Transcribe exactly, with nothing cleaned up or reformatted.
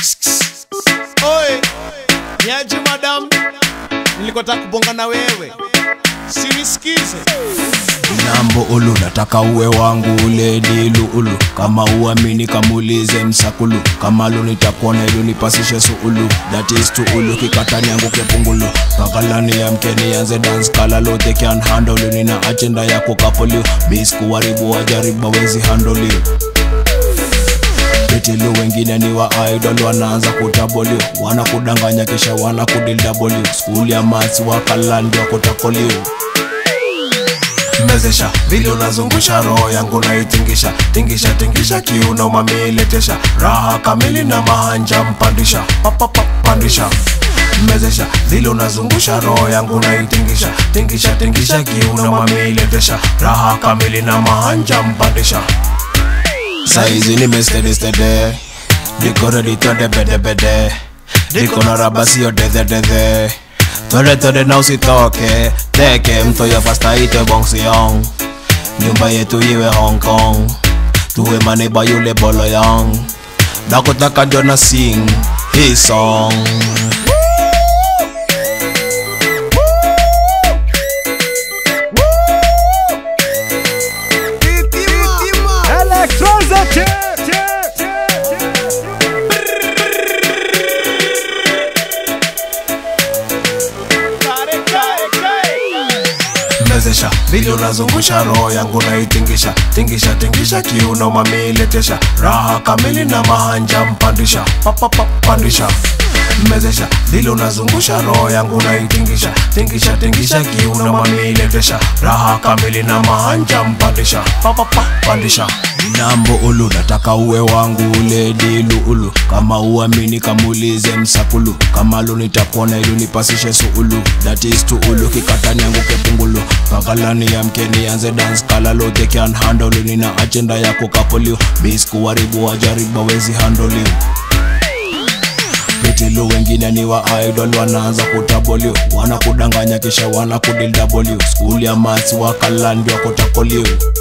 Oi, niaje madam, nilikotaka kubonga na wewe, sinisikize. Nambo ulu, nataka uwe wangu ule dilu ulu. Kama uamini kamulize msakulu. Kama lu nitakuona ilu nipasishe suulu. That is to ulu, kikatani yangu kepungulu. Pakalani ya mkeni yanze dance kala lo they can handle you. Nina agenda ya kukapoliu. Miss kuwaribu wajaribu wezi handle you. Betilu wengine ni wa idol wanaanza kutaboliu. Wana kudanganya kisha wana kudildaboliu. School ya maths wakalandi wa kutakoliu. Mezesha, vile unazungusha roho yangu na itingisha. Tingisha, tingisha kiuno mamiletesha. Raha kamili na mahanja mpandisha. Papapa pandisha. Mezesha, vile unazungusha roho yangu na itingisha. Tingisha, tingisha kiuno mamiletesha. Raha kamili na mahanja mpandisha. Saizi nime steady steady. Diko ready to de bede bede. Diko na rabasi yo de de de de. Tode tode na usitoke. Teke mtoyo fasta ite bongsi yong. Nyumba yetu iwe Hong Kong. Tuwe maneba yule bolo yang. Nakutaka jona sing his song. Mezesha, vile unazungusha roho yangu na itingisha. Tingisha, tingisha kiuno mamiletesha. Raha kamili na mahanja mpandisha. Papapa pandisha. Mezesha, vile unazungusha roho yangu na itingisha. Tingisha, tingisha kiuno mamiletesha. Raha kamili na mahanja mpandisha. Papapa pandisha. Nambo ulu, nataka uwe wangu ule dilu ulu. Kama uamini kamulize msakulu. Kama lu nitakuona ilu nipasishe suulu. That is to ulu, kikatani yangu kepungulu. Pakalani ya mkeni yanze dance kala lo they can handle you. Nina agenda ya kukapoliu. Miss kuwaribu wajaribu wezi handle you. Betilu wengine ni wa idol wanaanza kutaboliu. Wana kudanganya kisha wana kudildaboliu. School ya maths wakalandi wa kutakoliu.